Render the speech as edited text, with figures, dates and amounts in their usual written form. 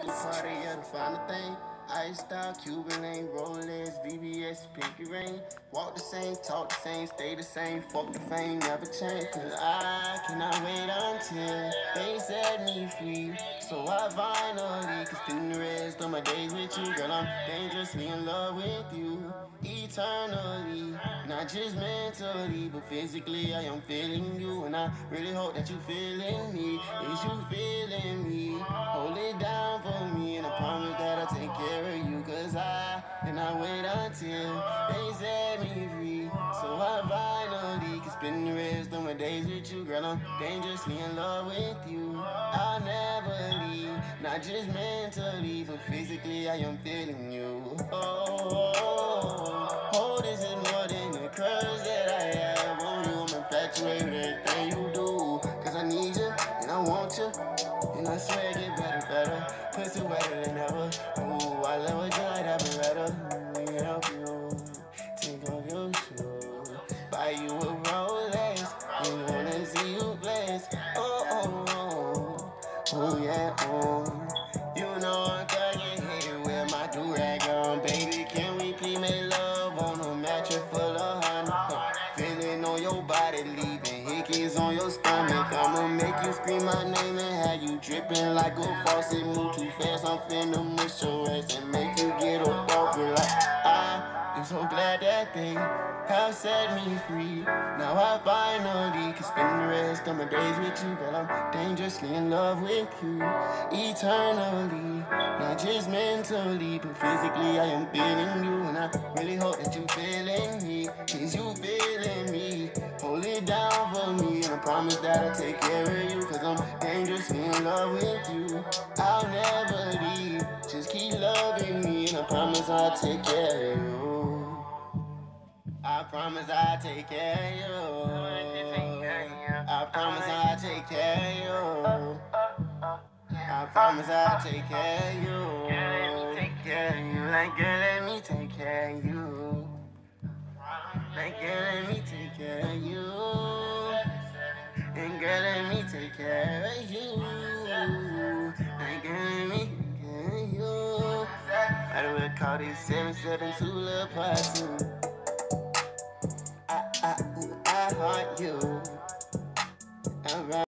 the party, yeah, to find a thing. Iced out, Cuban lane, Rolex, VVS, pinky ring. Walk the same, talk the same, stay the same. Fuck the fame, never change. Cause I cannot wait until they set me free. So I finally can spend the rest of my days with you. Girl, I'm dangerously in love with you. Eternally, not just mentally, but physically I am feeling you. And I really hope that you feeling me. Is you feeling me? Hold it down for me, and I promise that I'll take care of you. Cause I cannot wait until they set me free. So I finally can spend the rest of my days with you. Girl, I'm dangerously in love with you. I'll never leave, not just mentally, but physically I am feeling you. Oh, this is more than the crush that I have on you. I'm infatuated with everything you do. Cause I need you, and I want you, and I swear it get better, better. Pussy wetter than ever. Ooh, I love it, like that Beretta. Let me help you, take off your shoes, buy you a Rolex, and wanna see you blessed. Oh yeah, you know I'm thuggin' here with my do-rag on. Baby, can we please make love on a mattress full of honey? Feeling on your body, leaving hickeys on your stomach. I'ma make you scream my name and have you dripping like a faucet. Move too fast, I'm finna miss your ass and make you get up off it like I'm so glad that they have set me free. Now I finally can spend the rest of my days with you. Girl, I'm dangerously in love with you. Eternally, not just mentally, but physically I am feeling you. And I really hope that you feeling me. Is you feeling me? Hold it down for me, and I promise that I'll take care of you. Cause I'm dangerously in love with you. I'll never leave, just keep loving me, and I promise I'll take care of you. I promise I'll take care of you. I promise I'll take care of you. I promise I'll take care of you. Like girl, let me take care of you. Like girl, let me take care of you. And girl, let me take care of you. Like girl, let me take care of you. I will call this 772 Lil Part 2. I heart you.